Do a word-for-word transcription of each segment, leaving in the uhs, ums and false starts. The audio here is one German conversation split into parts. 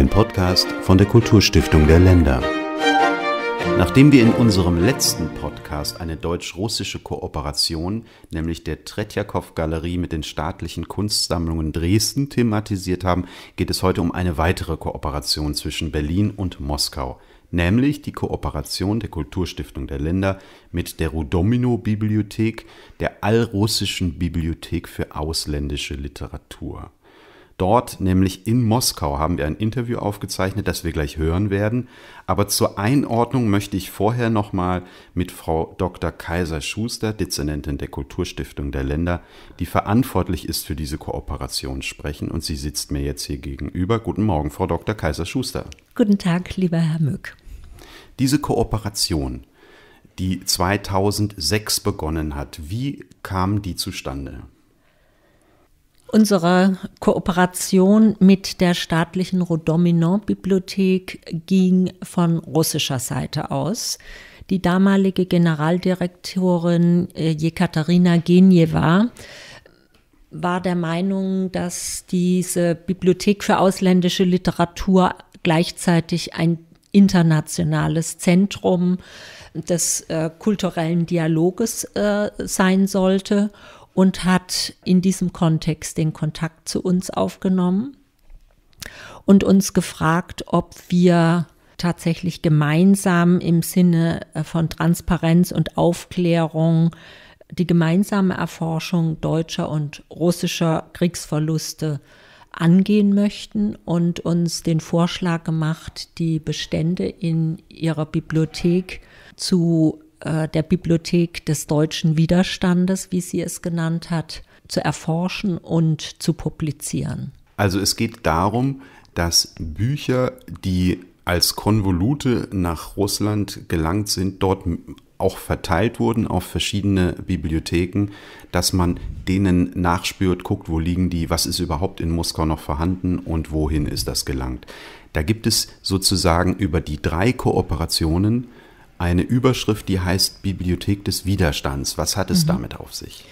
Ein Podcast von der Kulturstiftung der Länder. Nachdem wir in unserem letzten Podcast eine deutsch-russische Kooperation, nämlich der Tretjakow-Galerie mit den staatlichen Kunstsammlungen Dresden, thematisiert haben, geht es heute um eine weitere Kooperation zwischen Berlin und Moskau, nämlich die Kooperation der Kulturstiftung der Länder mit der Rudomino-Bibliothek, der Allrussischen Bibliothek für ausländische Literatur. Dort, nämlich in Moskau, haben wir ein Interview aufgezeichnet, das wir gleich hören werden. Aber zur Einordnung möchte ich vorher nochmal mit Frau Doktor Kaiser-Schuster, Dezernentin der Kulturstiftung der Länder, die verantwortlich ist für diese Kooperation, sprechen. Und sie sitzt mir jetzt hier gegenüber. Guten Morgen, Frau Doktor Kaiser-Schuster. Guten Tag, lieber Herr Mück. Diese Kooperation, die zweitausendsechs begonnen hat, wie kam die zustande? Unsere Kooperation mit der staatlichen Rudomino-Bibliothek ging von russischer Seite aus. Die damalige Generaldirektorin Jekaterina Genjewa war der Meinung, dass diese Bibliothek für ausländische Literatur gleichzeitig ein internationales Zentrum des äh, kulturellen Dialoges äh, sein sollte und hat in diesem Kontext den Kontakt zu uns aufgenommen und uns gefragt, ob wir tatsächlich gemeinsam im Sinne von Transparenz und Aufklärung die gemeinsame Erforschung deutscher und russischer Kriegsverluste angehen möchten und uns den Vorschlag gemacht, die Bestände in ihrer Bibliothek zu äh, der Bibliothek des deutschen Widerstandes, wie sie es genannt hat, zu erforschen und zu publizieren. Also es geht darum, dass Bücher, die als Konvolute nach Russland gelangt sind, dort auch verteilt wurden auf verschiedene Bibliotheken, dass man denen nachspürt, guckt, wo liegen die, was ist überhaupt in Moskau noch vorhanden und wohin ist das gelangt. Da gibt es sozusagen über die drei Kooperationen eine Überschrift, die heißt Bibliothek des Widerstands. Was hat es mhm. damit auf sich?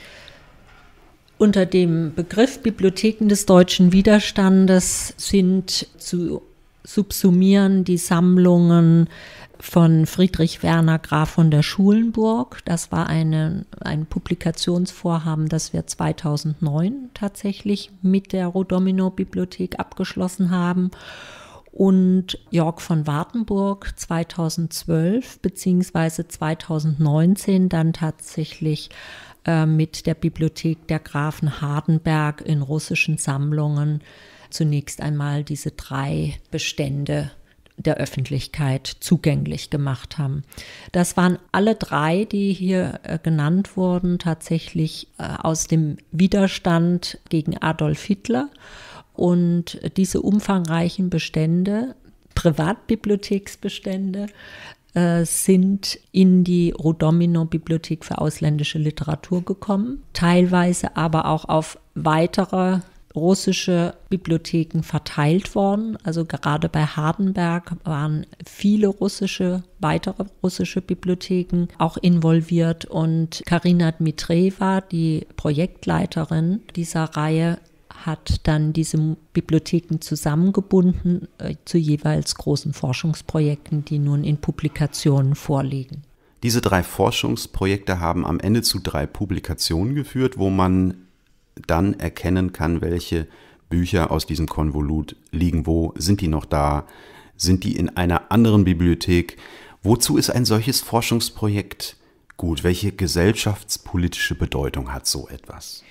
Unter dem Begriff Bibliotheken des deutschen Widerstandes sind zu subsumieren die Sammlungen von Friedrich Werner Graf von der Schulenburg. Das war eine, ein Publikationsvorhaben, das wir zweitausendneun tatsächlich mit der Rudomino-Bibliothek abgeschlossen haben. Und Jörg von Wartenburg zweitausendzwölf beziehungsweise zweitausendneunzehn dann tatsächlich äh, mit der Bibliothek der Grafen Hardenberg in russischen Sammlungen zunächst einmal diese drei Bestände der Öffentlichkeit zugänglich gemacht haben. Das waren alle drei, die hier äh, genannt wurden, tatsächlich äh, aus dem Widerstand gegen Adolf Hitler. Und diese umfangreichen Bestände, Privatbibliotheksbestände, äh, sind in die Rudomino-Bibliothek für ausländische Literatur gekommen, teilweise aber auch auf weitere russische Bibliotheken verteilt worden. Also gerade bei Hardenberg waren viele russische, weitere russische Bibliotheken auch involviert. Und Karina Dmitrieva, die Projektleiterin dieser Reihe, hat dann diese Bibliotheken zusammengebunden äh, zu jeweils großen Forschungsprojekten, die nun in Publikationen vorliegen. Diese drei Forschungsprojekte haben am Ende zu drei Publikationen geführt, wo man dann erkennen kann, welche Bücher aus diesem Konvolut liegen wo. Sind die noch da? Sind die in einer anderen Bibliothek? Wozu ist ein solches Forschungsprojekt gut? Welche gesellschaftspolitische Bedeutung hat so etwas?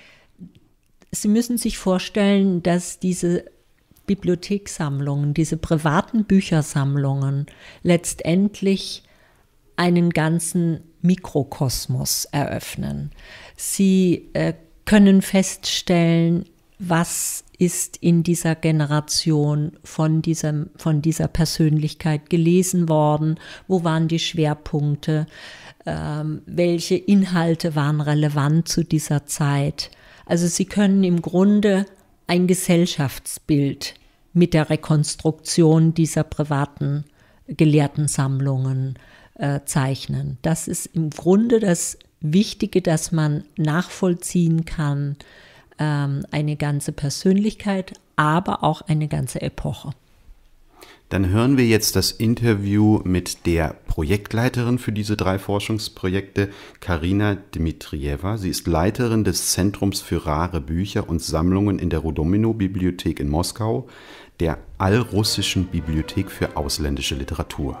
Sie müssen sich vorstellen, dass diese Bibliothekssammlungen, diese privaten Büchersammlungen letztendlich einen ganzen Mikrokosmos eröffnen. Sie äh, können feststellen, was ist in dieser Generation von dieser, von dieser Persönlichkeit gelesen worden, wo waren die Schwerpunkte, ähm, welche Inhalte waren relevant zu dieser Zeit. Also Sie können im Grunde ein Gesellschaftsbild mit der Rekonstruktion dieser privaten Gelehrtensammlungen äh, zeichnen. Das ist im Grunde das Wichtige, dass man nachvollziehen kann, ähm, eine ganze Persönlichkeit, aber auch eine ganze Epoche. Dann hören wir jetzt das Interview mit der Projektleiterin für diese drei Forschungsprojekte, Karina Dmitrijewa. Sie ist Leiterin des Zentrums für rare Bücher und Sammlungen in der Rudomino-Bibliothek in Moskau, der allrussischen Bibliothek für ausländische Literatur.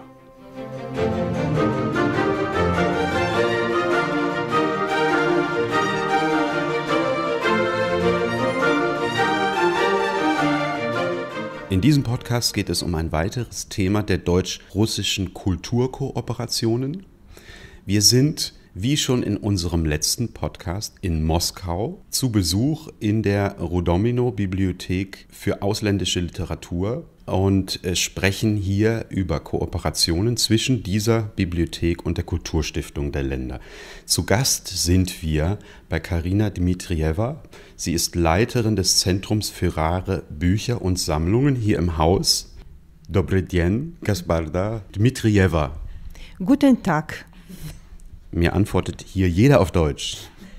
In diesem Podcast geht es um ein weiteres Thema der deutsch-russischen Kulturkooperationen. Wir sind, wie schon in unserem letzten Podcast, in Moskau zu Besuch in der Rudomino-Bibliothek für ausländische Literatur und sprechen hier über Kooperationen zwischen dieser Bibliothek und der Kulturstiftung der Länder. Zu Gast sind wir bei Karina Dmitrijewa. Sie ist Leiterin des Zentrums für rare Bücher und Sammlungen hier im Haus. Dobry den, Gasparda Dmitrijewa. Guten Tag. Mir antwortet hier jeder auf Deutsch.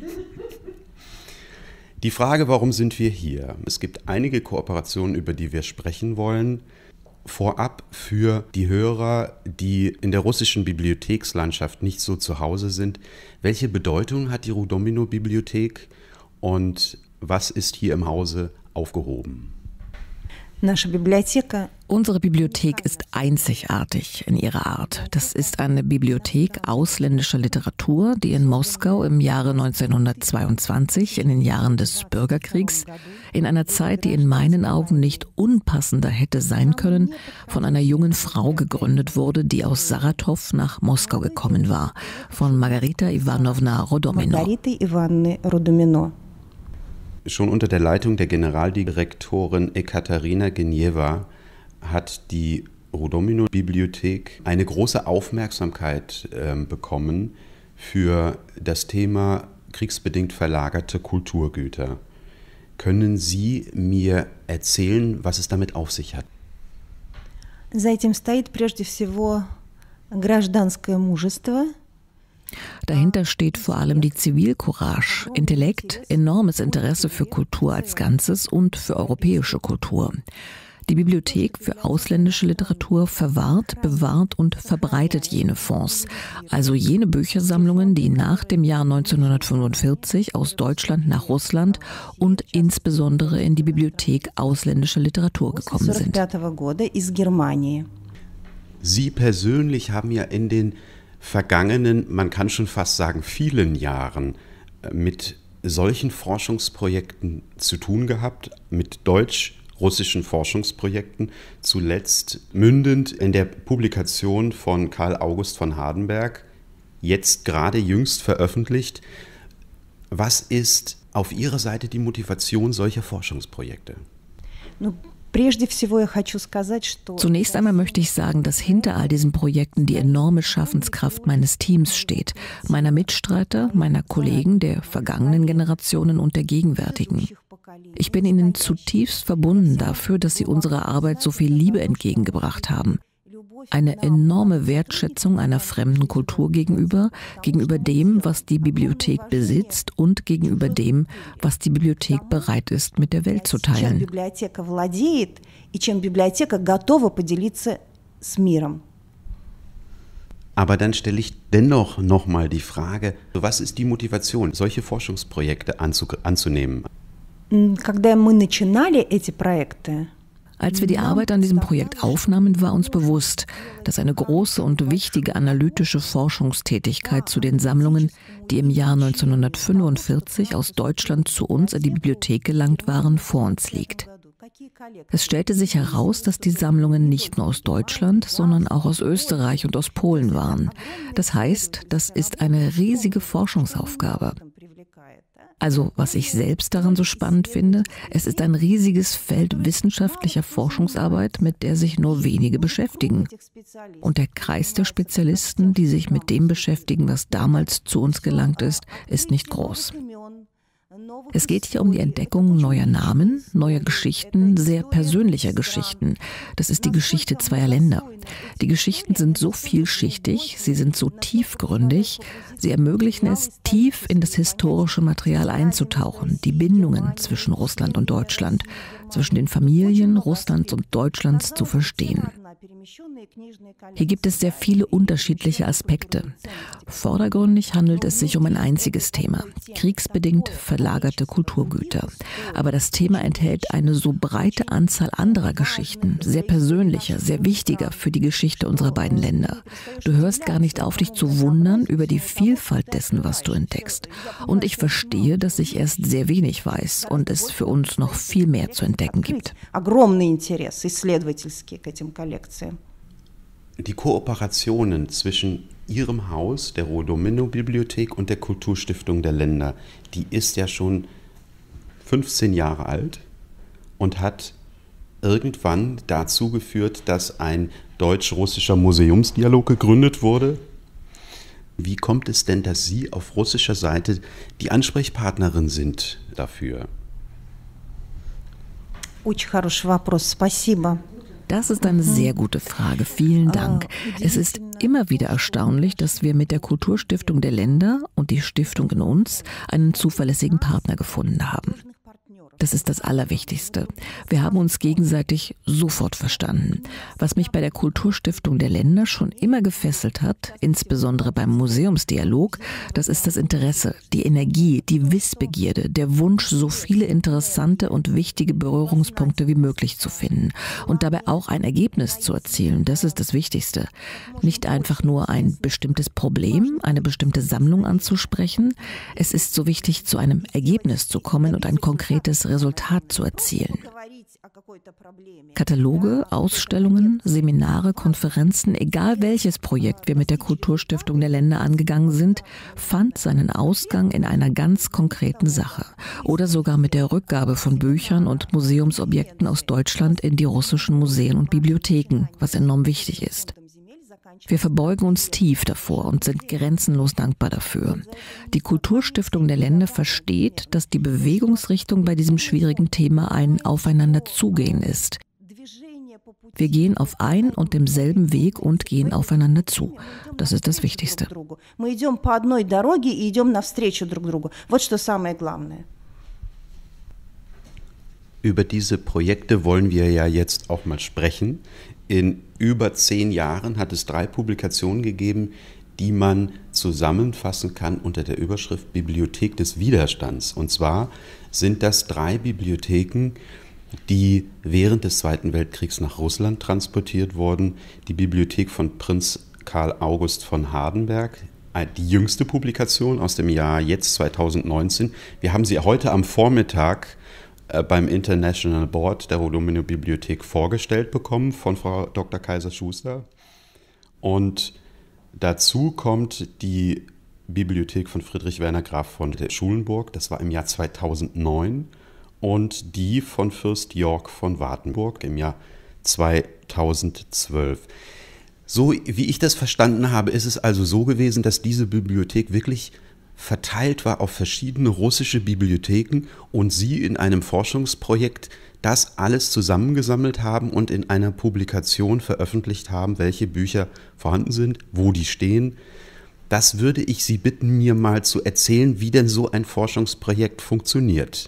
Die Frage, warum sind wir hier? Es gibt einige Kooperationen, über die wir sprechen wollen. Vorab für die Hörer, die in der russischen Bibliothekslandschaft nicht so zu Hause sind. Welche Bedeutung hat die Rudomino-Bibliothek und was ist hier im Hause aufgehoben? Unsere Bibliothek ist einzigartig in ihrer Art. Das ist eine Bibliothek ausländischer Literatur, die in Moskau im Jahre neunzehnhundertzweiundzwanzig, in den Jahren des Bürgerkriegs, in einer Zeit, die in meinen Augen nicht unpassender hätte sein können, von einer jungen Frau gegründet wurde, die aus Saratow nach Moskau gekommen war, von Margarita Iwanowna Rudomino. Schon unter der Leitung der Generaldirektorin Ekaterina Genjewa hat die Rudomino-Bibliothek eine große Aufmerksamkeit äh, bekommen für das Thema kriegsbedingt verlagerte Kulturgüter. Können Sie mir erzählen, was es damit auf sich hat? За этим стоит прежде всего гражданское мужество. Dahinter steht vor allem die Zivilcourage, Intellekt, enormes Interesse für Kultur als Ganzes und für europäische Kultur. Die Bibliothek für ausländische Literatur verwahrt, bewahrt und verbreitet jene Fonds, also jene Büchersammlungen, die nach dem Jahr neunzehnhundertfünfundvierzig aus Deutschland nach Russland und insbesondere in die Bibliothek ausländischer Literatur gekommen sind. Sie persönlich haben ja in den vergangenen, man kann schon fast sagen, vielen Jahren mit solchen Forschungsprojekten zu tun gehabt, mit deutsch-russischen Forschungsprojekten, zuletzt mündend in der Publikation von Karl August von Hardenberg, jetzt gerade jüngst veröffentlicht. Was ist auf Ihrer Seite die Motivation solcher Forschungsprojekte? Zunächst einmal möchte ich sagen, dass hinter all diesen Projekten die enorme Schaffenskraft meines Teams steht, meiner Mitstreiter, meiner Kollegen der vergangenen Generationen und der gegenwärtigen. Ich bin ihnen zutiefst verbunden dafür, dass sie unserer Arbeit so viel Liebe entgegengebracht haben. Eine enorme Wertschätzung einer fremden Kultur gegenüber, gegenüber dem, was die Bibliothek besitzt und gegenüber dem, was die Bibliothek bereit ist, mit der Welt zu teilen. Aber dann stelle ich dennoch nochmal die Frage, was ist die Motivation, solche Forschungsprojekte anzu- anzunehmen? Als wir die Arbeit an diesem Projekt aufnahmen, war uns bewusst, dass eine große und wichtige analytische Forschungstätigkeit zu den Sammlungen, die im Jahr neunzehnhundertfünfundvierzig aus Deutschland zu uns in die Bibliothek gelangt waren, vor uns liegt. Es stellte sich heraus, dass die Sammlungen nicht nur aus Deutschland, sondern auch aus Österreich und aus Polen waren. Das heißt, das ist eine riesige Forschungsaufgabe. Also, was ich selbst daran so spannend finde, es ist ein riesiges Feld wissenschaftlicher Forschungsarbeit, mit der sich nur wenige beschäftigen. Und der Kreis der Spezialisten, die sich mit dem beschäftigen, was damals zu uns gelangt ist, ist nicht groß. Es geht hier um die Entdeckung neuer Namen, neuer Geschichten, sehr persönlicher Geschichten. Das ist die Geschichte zweier Länder. Die Geschichten sind so vielschichtig, sie sind so tiefgründig, sie ermöglichen es, tief in das historische Material einzutauchen, die Bindungen zwischen Russland und Deutschland, zwischen den Familien Russlands und Deutschlands zu verstehen. Hier gibt es sehr viele unterschiedliche Aspekte. Vordergründig handelt es sich um ein einziges Thema: kriegsbedingt verlagerte Kulturgüter. Aber das Thema enthält eine so breite Anzahl anderer Geschichten, sehr persönlicher, sehr wichtiger für die Geschichte unserer beiden Länder. Du hörst gar nicht auf, dich zu wundern über die Vielfalt dessen, was du entdeckst. Und ich verstehe, dass ich erst sehr wenig weiß und es für uns noch viel mehr zu entdecken gibt. Die Kooperationen zwischen Ihrem Haus, der Rodomino-Bibliothek und der Kulturstiftung der Länder, die ist ja schon fünfzehn Jahre alt und hat irgendwann dazu geführt, dass ein deutsch-russischer Museumsdialog gegründet wurde. Wie kommt es denn, dass Sie auf russischer Seite die Ansprechpartnerin sind dafür? Очень хороший вопрос, спасибо. Das ist eine sehr gute Frage. Vielen Dank. Es ist immer wieder erstaunlich, dass wir mit der Kulturstiftung der Länder und die Stiftung in uns einen zuverlässigen Partner gefunden haben. Das ist das Allerwichtigste. Wir haben uns gegenseitig sofort verstanden. Was mich bei der Kulturstiftung der Länder schon immer gefesselt hat, insbesondere beim Museumsdialog, das ist das Interesse, die Energie, die Wissbegierde, der Wunsch, so viele interessante und wichtige Berührungspunkte wie möglich zu finden und dabei auch ein Ergebnis zu erzielen. Das ist das Wichtigste. Nicht einfach nur ein bestimmtes Problem, eine bestimmte Sammlung anzusprechen. Es ist so wichtig, zu einem Ergebnis zu kommen und ein konkretes Resultat zu erzielen. Kataloge, Ausstellungen, Seminare, Konferenzen, egal welches Projekt wir mit der Kulturstiftung der Länder angegangen sind, fand seinen Ausgang in einer ganz konkreten Sache oder sogar mit der Rückgabe von Büchern und Museumsobjekten aus Deutschland in die russischen Museen und Bibliotheken, was enorm wichtig ist. Wir verbeugen uns tief davor und sind grenzenlos dankbar dafür. Die Kulturstiftung der Länder versteht, dass die Bewegungsrichtung bei diesem schwierigen Thema ein Aufeinanderzugehen ist. Wir gehen auf einen und demselben Weg und gehen aufeinander zu. Das ist das Wichtigste. Über diese Projekte wollen wir ja jetzt auch mal sprechen. In über zehn Jahren hat es drei Publikationen gegeben, die man zusammenfassen kann unter der Überschrift Bibliothek des Widerstands. Und zwar sind das drei Bibliotheken, die während des Zweiten Weltkriegs nach Russland transportiert wurden. Die Bibliothek von Prinz Karl August von Hardenberg, die jüngste Publikation aus dem Jahr jetzt zweitausendneunzehn. Wir haben sie heute am Vormittag beim International Board der Rodomino-Bibliothek vorgestellt bekommen von Frau Doktor Kaiser-Schuster. Und dazu kommt die Bibliothek von Friedrich Werner Graf von der Schulenburg, das war im Jahr zweitausendneun, und die von Fürst Georg von Wartenburg im Jahr zweitausendzwölf. So wie ich das verstanden habe, ist es also so gewesen, dass diese Bibliothek wirklich verteilt war auf verschiedene russische Bibliotheken und Sie in einem Forschungsprojekt das alles zusammengesammelt haben und in einer Publikation veröffentlicht haben, welche Bücher vorhanden sind, wo die stehen. Das würde ich Sie bitten, mir mal zu erzählen, wie denn so ein Forschungsprojekt funktioniert.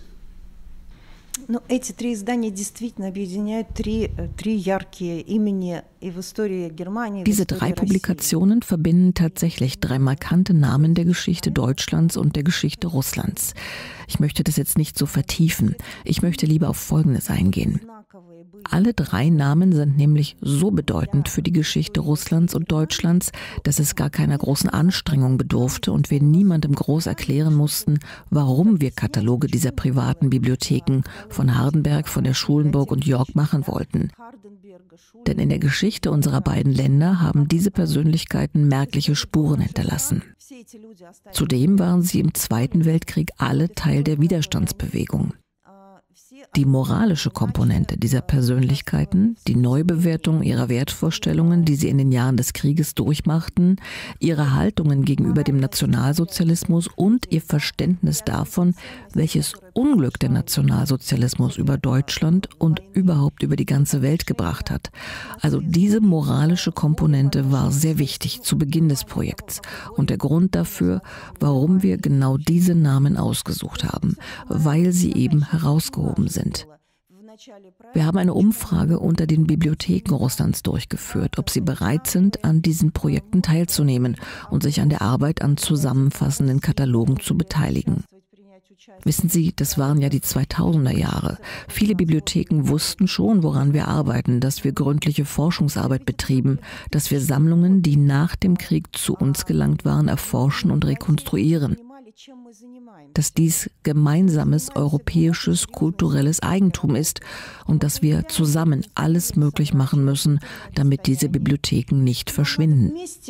Ну, эти три издания действительно объединяют три, три яркие имени и в истории Германии. Diese drei Publikationen verbinden tatsächlich drei markante Namen der Geschichte Deutschlands und der Geschichte Russlands. Ich möchte das jetzt nicht so vertiefen. Ich möchte lieber auf Folgendes eingehen. Alle drei Namen sind nämlich so bedeutend für die Geschichte Russlands und Deutschlands, dass es gar keiner großen Anstrengung bedurfte und wir niemandem groß erklären mussten, warum wir Kataloge dieser privaten Bibliotheken von Hardenberg, von der Schulenburg und York machen wollten. Denn in der Geschichte unserer beiden Länder haben diese Persönlichkeiten merkliche Spuren hinterlassen. Zudem waren sie im Zweiten Weltkrieg alle Teil der Widerstandsbewegung. Die moralische Komponente dieser Persönlichkeiten, die Neubewertung ihrer Wertvorstellungen, die sie in den Jahren des Krieges durchmachten, ihre Haltungen gegenüber dem Nationalsozialismus und ihr Verständnis davon, welches Unglück der Nationalsozialismus über Deutschland und überhaupt über die ganze Welt gebracht hat. Also diese moralische Komponente war sehr wichtig zu Beginn des Projekts und der Grund dafür, warum wir genau diese Namen ausgesucht haben, weil sie eben herausgehoben sind. Wir haben eine Umfrage unter den Bibliotheken Russlands durchgeführt, ob sie bereit sind, an diesen Projekten teilzunehmen und sich an der Arbeit an zusammenfassenden Katalogen zu beteiligen. Wissen Sie, das waren ja die zweitausender Jahre. Viele Bibliotheken wussten schon, woran wir arbeiten, dass wir gründliche Forschungsarbeit betrieben, dass wir Sammlungen, die nach dem Krieg zu uns gelangt waren, erforschen und rekonstruieren. Dass dies gemeinsames europäisches kulturelles Eigentum ist und dass wir zusammen alles möglich machen müssen, damit diese Bibliotheken nicht verschwinden.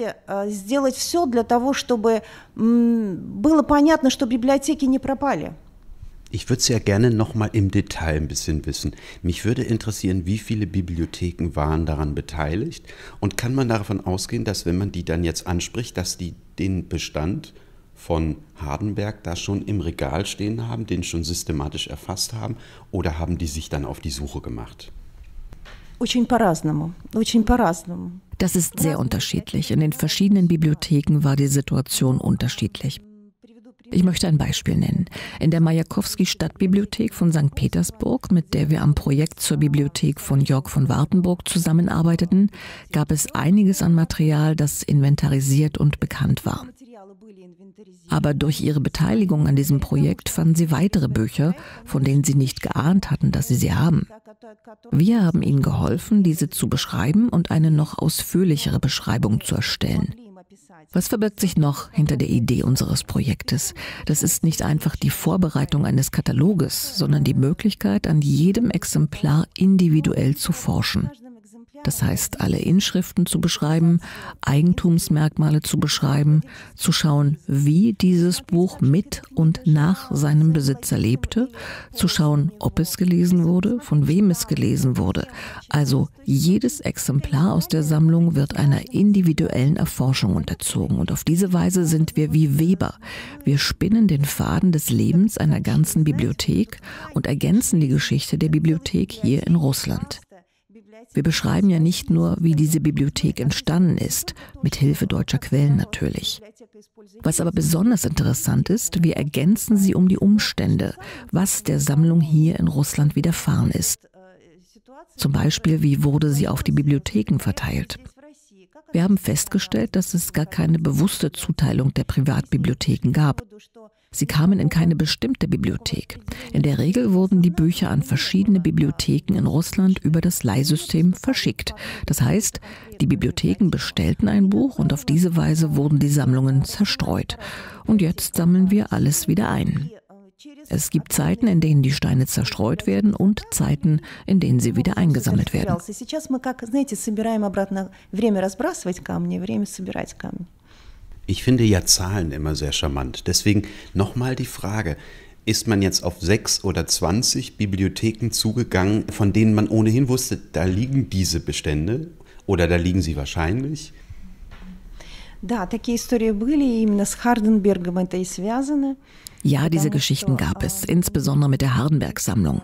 Ich würde es ja gerne noch mal im Detail ein bisschen wissen. Mich würde interessieren, wie viele Bibliotheken waren daran beteiligt und kann man davon ausgehen, dass wenn man die dann jetzt anspricht, dass die den Bestand von Hardenberg da schon im Regal stehen haben, den schon systematisch erfasst haben, oder haben die sich dann auf die Suche gemacht? Das ist sehr unterschiedlich. In den verschiedenen Bibliotheken war die Situation unterschiedlich. Ich möchte ein Beispiel nennen. In der Majakowski-Stadtbibliothek von Sankt Petersburg, mit der wir am Projekt zur Bibliothek von Jörg von Wartenburg zusammenarbeiteten, gab es einiges an Material, das inventarisiert und bekannt war. Aber durch ihre Beteiligung an diesem Projekt fanden sie weitere Bücher, von denen sie nicht geahnt hatten, dass sie sie haben. Wir haben ihnen geholfen, diese zu beschreiben und eine noch ausführlichere Beschreibung zu erstellen. Was verbirgt sich noch hinter der Idee unseres Projektes? Das ist nicht einfach die Vorbereitung eines Kataloges, sondern die Möglichkeit, an jedem Exemplar individuell zu forschen. Das heißt, alle Inschriften zu beschreiben, Eigentumsmerkmale zu beschreiben, zu schauen, wie dieses Buch mit und nach seinem Besitzer lebte, zu schauen, ob es gelesen wurde, von wem es gelesen wurde. Also jedes Exemplar aus der Sammlung wird einer individuellen Erforschung unterzogen. Und auf diese Weise sind wir wie Weber. Wir spinnen den Faden des Lebens einer ganzen Bibliothek und ergänzen die Geschichte der Bibliothek hier in Russland. Wir beschreiben ja nicht nur, wie diese Bibliothek entstanden ist, mit Hilfe deutscher Quellen natürlich. Was aber besonders interessant ist, wir ergänzen sie um die Umstände, was der Sammlung hier in Russland widerfahren ist. Zum Beispiel, wie wurde sie auf die Bibliotheken verteilt? Wir haben festgestellt, dass es gar keine bewusste Zuteilung der Privatbibliotheken gab. Sie kamen in keine bestimmte Bibliothek. In der Regel wurden die Bücher an verschiedene Bibliotheken in Russland über das Leihsystem verschickt. Das heißt, die Bibliotheken bestellten ein Buch und auf diese Weise wurden die Sammlungen zerstreut. Und jetzt sammeln wir alles wieder ein. Es gibt Zeiten, in denen die Steine zerstreut werden und Zeiten, in denen sie wieder eingesammelt werden. Ich finde ja Zahlen immer sehr charmant. Deswegen nochmal die Frage, ist man jetzt auf sechs oder zwanzig Bibliotheken zugegangen, von denen man ohnehin wusste, da liegen diese Bestände oder da liegen sie wahrscheinlich? Да, такие истории были, именно с Харденбергом это и связано. Ja, diese Geschichten gab es, insbesondere mit der Hardenberg-Sammlung.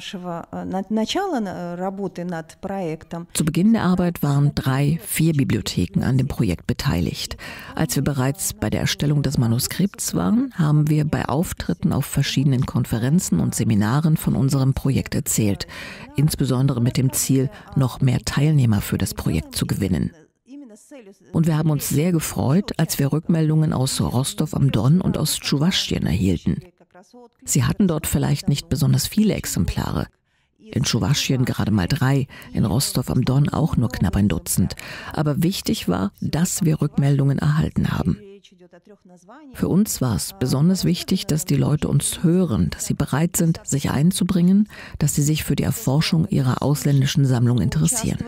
Zu Beginn der Arbeit waren drei, vier Bibliotheken an dem Projekt beteiligt. Als wir bereits bei der Erstellung des Manuskripts waren, haben wir bei Auftritten auf verschiedenen Konferenzen und Seminaren von unserem Projekt erzählt, insbesondere mit dem Ziel, noch mehr Teilnehmer für das Projekt zu gewinnen. Und wir haben uns sehr gefreut, als wir Rückmeldungen aus Rostov am Don und aus Tschuwaschien erhielten. Sie hatten dort vielleicht nicht besonders viele Exemplare. In Tschuwaschien gerade mal drei, in Rostov am Don auch nur knapp ein Dutzend. Aber wichtig war, dass wir Rückmeldungen erhalten haben. Für uns war es besonders wichtig, dass die Leute uns hören, dass sie bereit sind, sich einzubringen, dass sie sich für die Erforschung ihrer ausländischen Sammlung interessieren.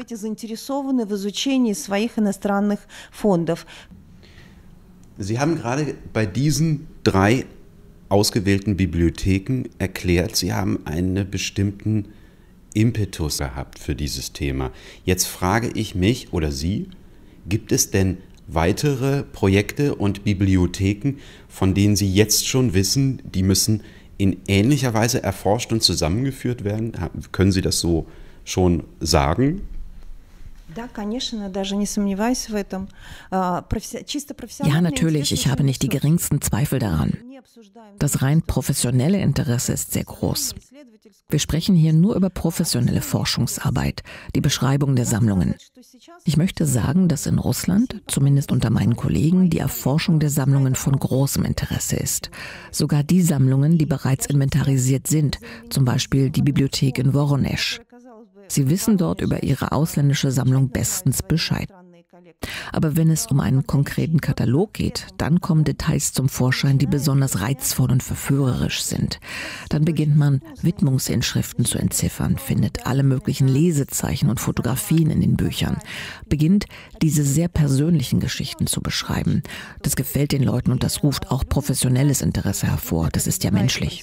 Sie haben gerade bei diesen drei ausgewählten Bibliotheken erklärt, Sie haben einen bestimmten Impetus gehabt für dieses Thema. Jetzt frage ich mich oder Sie, gibt es denn weitere Projekte und Bibliotheken, von denen Sie jetzt schon wissen, die müssen in ähnlicher Weise erforscht und zusammengeführt werden? Können Sie das so schon sagen? Ja, natürlich, ich habe nicht die geringsten Zweifel daran. Das rein professionelle Interesse ist sehr groß. Wir sprechen hier nur über professionelle Forschungsarbeit, die Beschreibung der Sammlungen. Ich möchte sagen, dass in Russland, zumindest unter meinen Kollegen, die Erforschung der Sammlungen von großem Interesse ist. Sogar die Sammlungen, die bereits inventarisiert sind, zum Beispiel die Bibliothek in Woronesch. Sie wissen dort über ihre ausländische Sammlung bestens Bescheid. Aber wenn es um einen konkreten Katalog geht, dann kommen Details zum Vorschein, die besonders reizvoll und verführerisch sind. Dann beginnt man, Widmungsinschriften zu entziffern, findet alle möglichen Lesezeichen und Fotografien in den Büchern, beginnt, diese sehr persönlichen Geschichten zu beschreiben. Das gefällt den Leuten und das ruft auch professionelles Interesse hervor. Das ist ja menschlich.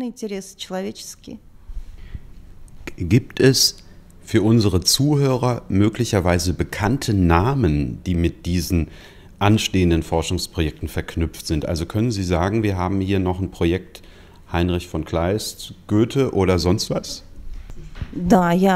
Gibt es für unsere Zuhörer möglicherweise bekannte Namen, die mit diesen anstehenden Forschungsprojekten verknüpft sind? Also können Sie sagen, wir haben hier noch ein Projekt Heinrich von Kleist, Goethe oder sonst was? Ja, ich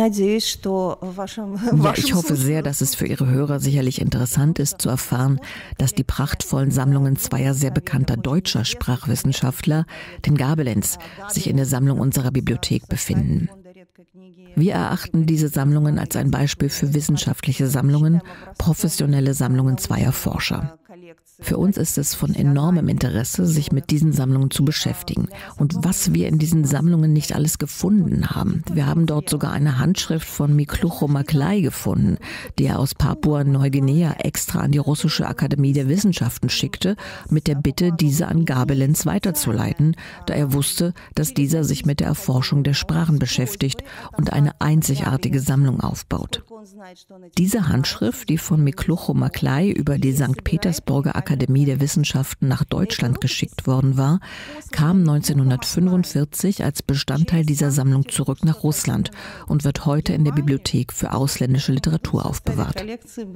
hoffe sehr, dass es für Ihre Hörer sicherlich interessant ist, zu erfahren, dass die prachtvollen Sammlungen zweier sehr bekannter deutscher Sprachwissenschaftler, den Gabelens, sich in der Sammlung unserer Bibliothek befinden. Wir erachten diese Sammlungen als ein Beispiel für wissenschaftliche Sammlungen, professionelle Sammlungen zweier Forscher. Für uns ist es von enormem Interesse, sich mit diesen Sammlungen zu beschäftigen. Und was wir in diesen Sammlungen nicht alles gefunden haben. Wir haben dort sogar eine Handschrift von Miklucho Maklay gefunden, die er aus Papua-Neuguinea extra an die Russische Akademie der Wissenschaften schickte, mit der Bitte, diese an Gabelens weiterzuleiten, da er wusste, dass dieser sich mit der Erforschung der Sprachen beschäftigt und eine einzigartige Sammlung aufbaut. Diese Handschrift, die von Miklucho Maklay über die Sankt Petersburger Akademie der Wissenschaften nach Deutschland geschickt worden war, kam neunzehnhundertfünfundvierzig als Bestandteil dieser Sammlung zurück nach Russland und wird heute in der Bibliothek für ausländische Literatur aufbewahrt.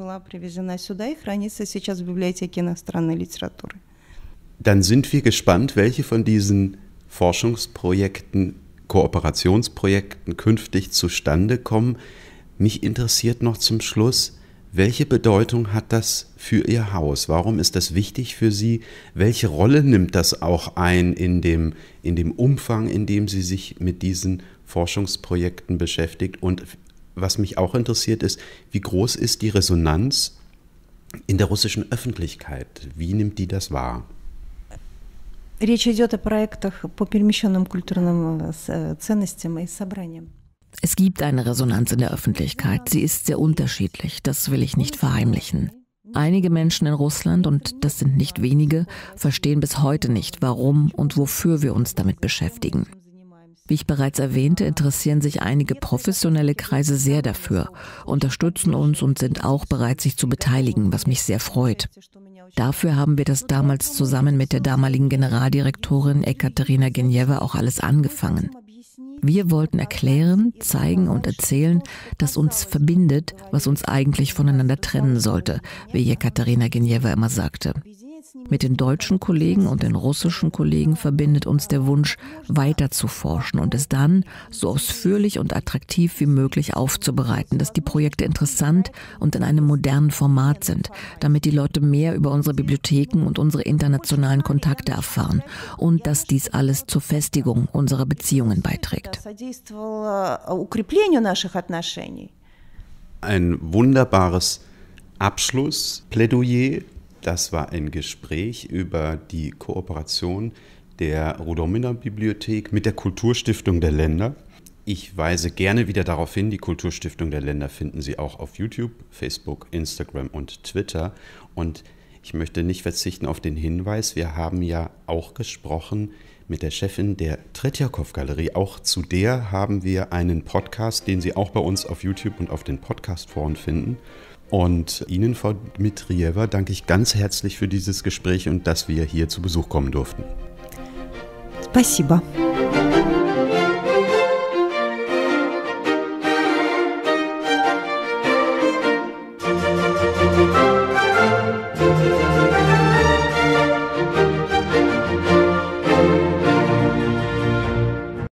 Dann sind wir gespannt, welche von diesen Forschungsprojekten, Kooperationsprojekten künftig zustande kommen. Mich interessiert noch zum Schluss, welche Bedeutung hat das für Ihr Haus? Warum ist das wichtig für Sie? Welche Rolle nimmt das auch ein in dem, in dem Umfang, in dem Sie sich mit diesen Forschungsprojekten beschäftigt? Und was mich auch interessiert ist, wie groß ist die Resonanz in der russischen Öffentlichkeit? Wie nimmt die das wahr? Речь идет о проектах по перемещенным культурным ценностям и собраниям. Es gibt eine Resonanz in der Öffentlichkeit. Sie ist sehr unterschiedlich, das will ich nicht verheimlichen. Einige Menschen in Russland, und das sind nicht wenige, verstehen bis heute nicht, warum und wofür wir uns damit beschäftigen. Wie ich bereits erwähnte, interessieren sich einige professionelle Kreise sehr dafür, unterstützen uns und sind auch bereit, sich zu beteiligen, was mich sehr freut. Dafür haben wir das damals zusammen mit der damaligen Generaldirektorin Ekaterina Genjewa auch alles angefangen. Wir wollten erklären, zeigen und erzählen, dass uns verbindet, was uns eigentlich voneinander trennen sollte, wie Ekaterina Genjewa immer sagte. Mit den deutschen Kollegen und den russischen Kollegen verbindet uns der Wunsch, weiter zu forschen und es dann so ausführlich und attraktiv wie möglich aufzubereiten, dass die Projekte interessant und in einem modernen Format sind, damit die Leute mehr über unsere Bibliotheken und unsere internationalen Kontakte erfahren und dass dies alles zur Festigung unserer Beziehungen beiträgt. Ein wunderbares Abschlussplädoyer. Das war ein Gespräch über die Kooperation der Rudomina-Bibliothek mit der Kulturstiftung der Länder. Ich weise gerne wieder darauf hin, die Kulturstiftung der Länder finden Sie auch auf YouTube, Facebook, Instagram und Twitter. Und ich möchte nicht verzichten auf den Hinweis, wir haben ja auch gesprochen mit der Chefin der Tretjakow-Galerie. Auch zu der haben wir einen Podcast, den Sie auch bei uns auf YouTube und auf den Podcast-Foren finden. Und Ihnen, Frau Dmitrijewa, danke ich ganz herzlich für dieses Gespräch und dass wir hier zu Besuch kommen durften. Спасибо.